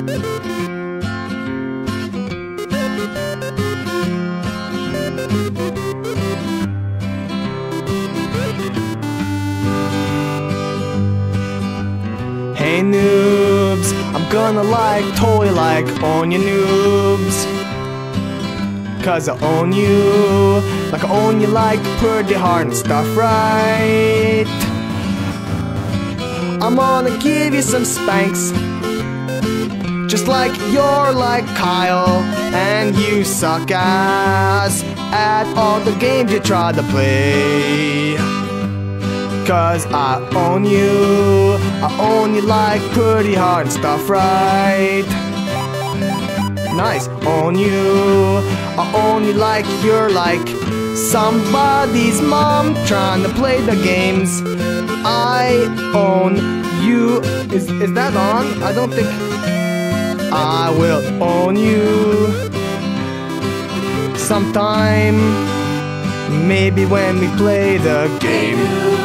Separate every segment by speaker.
Speaker 1: Hey noobs, I'm gonna toy own you noobs. 'Cause I own you, I own you pretty hard and stuff, right? I'm gonna give you some spanks, just like you're Kyle, and you suck ass at all the games you try to play. 'Cause I own you pretty hard and stuff, right? Nice, own you, I own you you're somebody's mom trying to play the games. I own you. Is that on? I don't think. I will own you sometime, maybe when we play the game.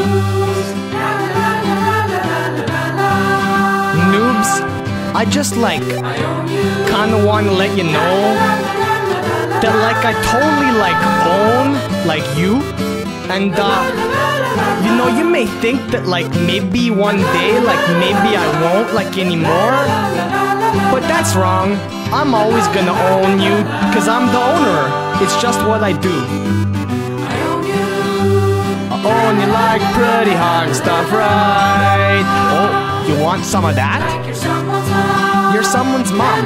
Speaker 1: Noobs, I just kinda wanna let you know that I totally own you, and you know, you may think that maybe one day maybe I won't anymore, but that's wrong. I'm always gonna own you, 'cause I'm the owner. It's just what I do. I own you pretty hard and stuff, right? Oh, you want some of that? You're someone's mom.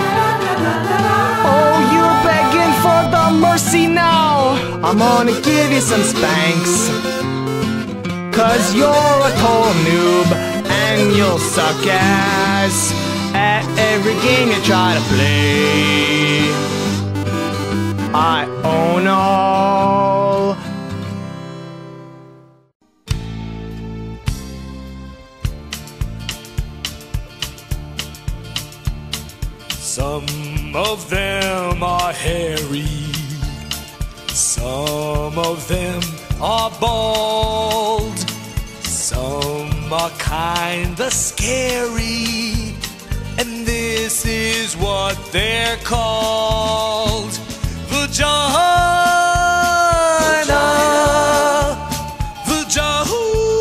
Speaker 1: Oh, you're begging for the mercy now. I'm gonna give you some spanks, 'cause you're a total noob, and you'll suck ass at every game you try to play. I own all.
Speaker 2: Some of them are hairy, some of them are bald, some are kinda scary, and this is what they're called. Vagina, vagina,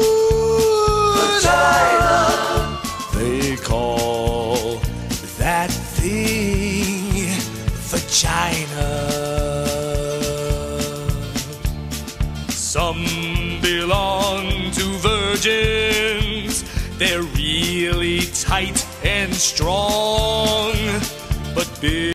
Speaker 2: they call that thing vagina. Some belong to virgins, they're really tight and strong, but big